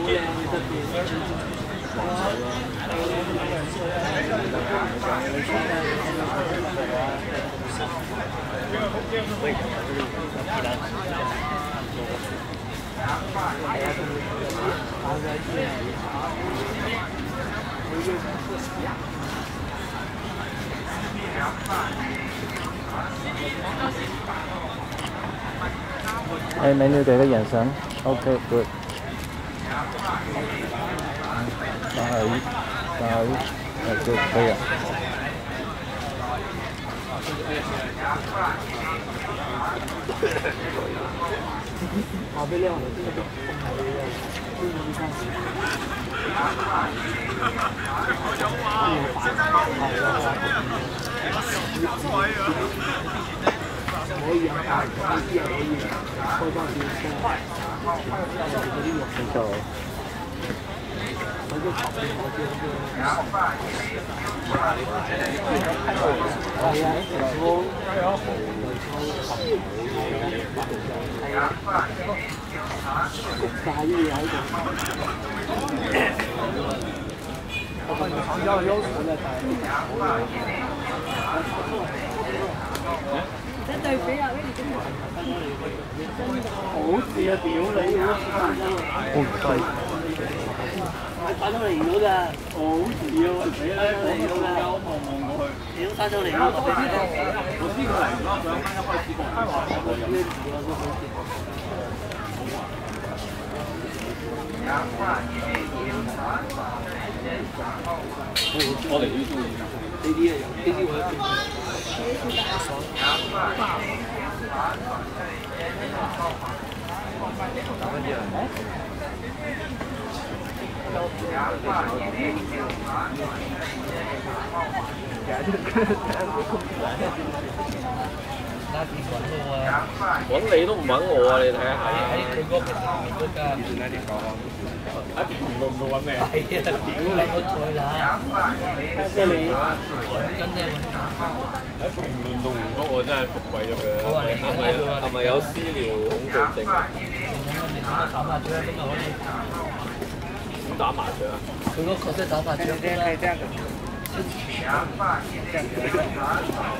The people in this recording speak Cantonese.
哎，美女给个眼神 ，OK， good。321，哎，good， 可以了。 好被亮了，这个红牌的亮，这个你看。可以啊，可以啊，可以。开放比赛， 很巧。 我就跑步，我就係啊，我焗晒啲嘢喺度。我發現長洲嘅優勢咧你對比下跟住點講？ 好事啊！屌你啊！ 好低。 翻咗嚟咗㗎，好事啊！死啦，嚟咗㗎，望過去，屌翻咗嚟咗，我知佢嚟咗，佢啱啱一開始講，我哋呢啲呢啲啊，呢啲我一揾你都唔揾我啊！你睇下，喺佢嗰邊都㗎。喺評論度揾咩啊？係啊！屌你個菜啦！即係你喺評論度唔覆我真係服鬼咗佢。係咪有私聊恐懼症啊？打麻雀咁就可以。點打麻雀啊？佢嗰個角色打麻雀。